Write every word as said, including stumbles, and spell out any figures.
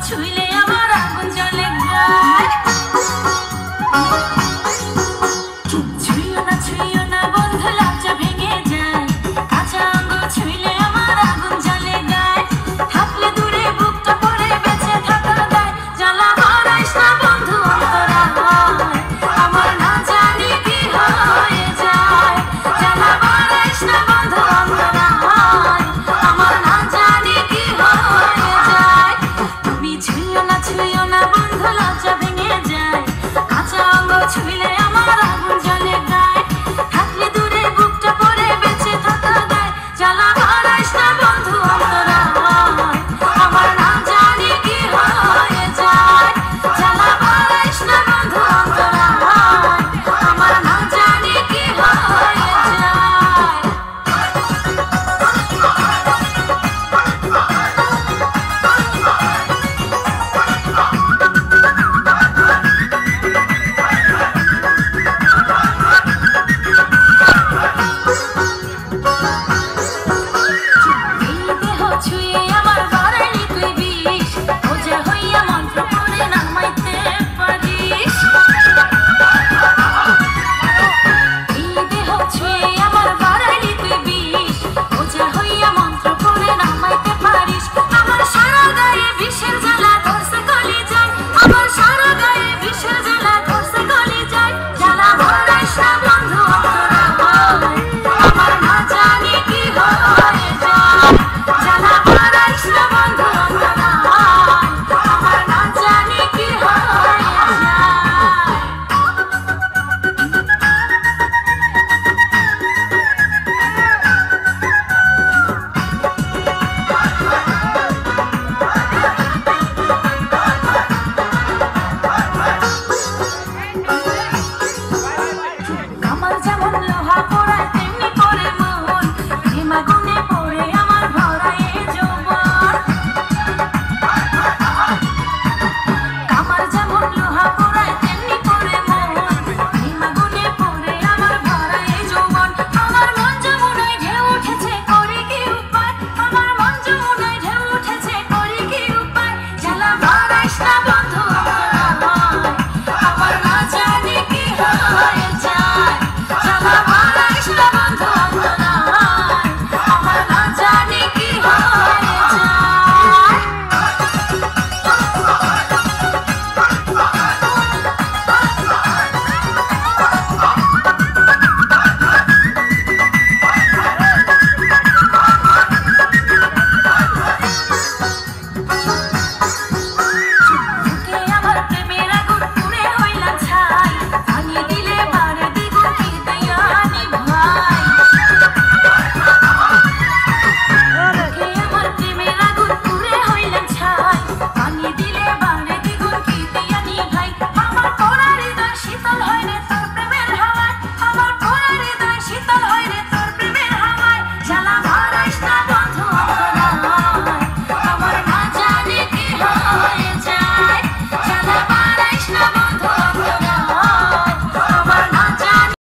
ছুঁইলে আমার আগুন জ্বলে গায়। ছুঁইও না ছুঁইও না বন্ধু লজ্জা ভেঙে যায়, কাঁচা আঙ্গুল ছুঁইলে আমার আগুন জ্বলে গায়। থাকলে দূরে বুকটা পড়ে বেঁচে থাকা দায়, জ্বালা বাড়াইস না বন্ধু অন্তরা আমার না জানি কি হয়ে যায়। জ্বালা বাড়াইস না বন্ধু অন্তরা আমার না জানি কি হয়ে যায়। তুমি ছুঁইও না ছুঁইও না বন্ধু লজ্জা ভেঙে যায়, কাঁচা আঙ্গুল ছুঁইলে আমার আগুন জ্বলে গায়। থাকলে দূরে বুকটা পড়ে বেঁচে থাকা দায়, জ্বালা বাড়াইস না।